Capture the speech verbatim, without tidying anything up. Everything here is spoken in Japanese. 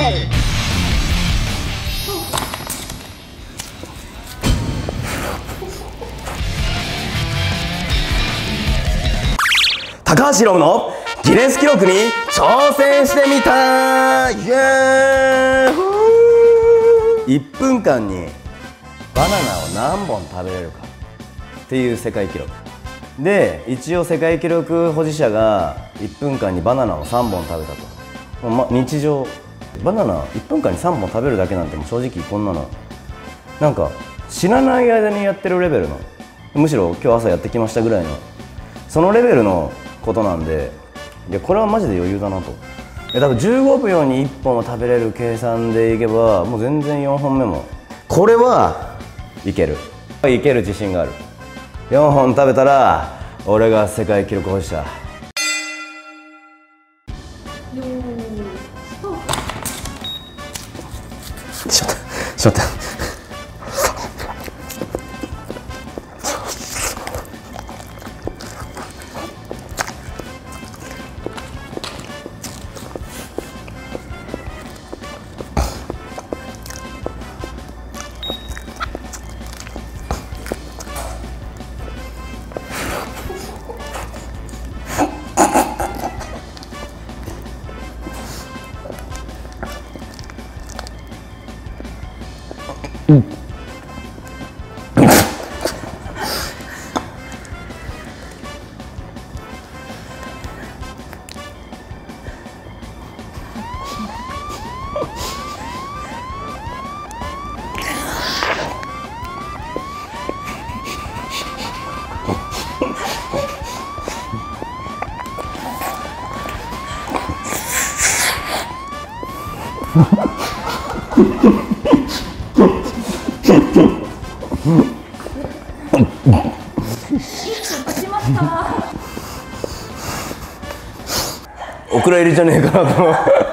高橋宏夢のギネス記録に挑戦してみた。イエーイ。いっぷんかんにバナナを何本食べれるかっていう世界記録で、一応世界記録保持者がいっぷんかんにバナナをさんぼん食べたと。ま、日常バナナいっぷんかんにさんぼん食べるだけなんてもう正直こんなのなんか知らない間にやってるレベルの、むしろ今日朝やってきましたぐらいのそのレベルのことなんで、いやこれはマジで余裕だなと。いや多分じゅうごびょうにいっぽんは食べれる計算でいけばもう全然よんほんめもこれはいけるいける自信がある。よんほん食べたら俺が世界記録保持者。ちょっとちょっとうん。お蔵入りじゃねえかなと。